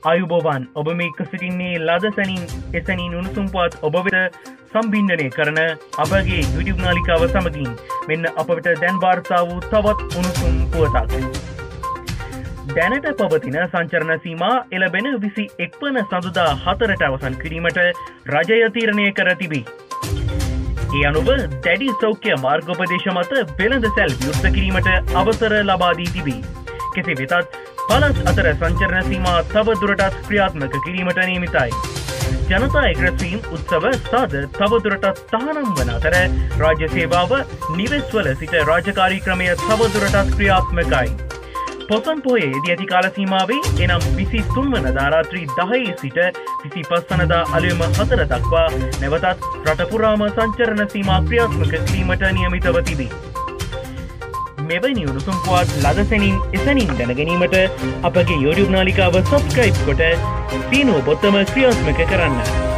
ආයුබෝවන් ඔබ මේක සිටින්නේ ලදසනින් එසනින් උණුසුම් පුවත් ඔබ වෙත සම්බින්දනය කරන අපගේ YouTube නාලිකාව සමගින් මෙන්න අපට දැන් වාර්තා වූ තවත් උණුසුම් පුවතක්. දැනට පවතින සංචරණ සීමා එළබෙන 21 වන සඳුදා 4ට අවසන් කිරීමට රජය තීරණය කර තිබේ. ඒ අනුව දැඩි සෞඛ්‍ය මාර්ගෝපදේශ මත වෙළඳ සැල් විවෘත කිරීමට අවසර ලබා දී තිබේ. කෙසේ වෙතත් පළාත් අතර සංචරණ සීමා තව දුරටත් ක්‍රියාත්මක කිරීමට නියමිතයි. ජනතා එක්රැස්වීම් උත්සව සාද තව දුරටත් තහනම් වන අතර රාජ්‍ය සේවාව නිවෙස්වල සිට රාජකාරී ක්‍රමය තව දුරටත් ක්‍රියාත්මකයි. පොසොන් පොහේ දී ඇති කාල සීමාවේ එනම් 23 වනදා රාත්‍රී 10 සිට 25 වනදා අලුයම 4 දක්වා නැවතත් රට පුරාම සංචරණ සීමා ක්‍රියාත්මක කිරීමට නියමිතව තිබේ. මෙවැනි උණුසුම් පුවත් ලදසැනින් එසැනින් දැනගැනීමට අපගේ YouTube නාලිකාව සබ්ස්ක්‍රයිබ් කොට සීනුව බොත්තම ක්‍රියාත්මක කරන්න.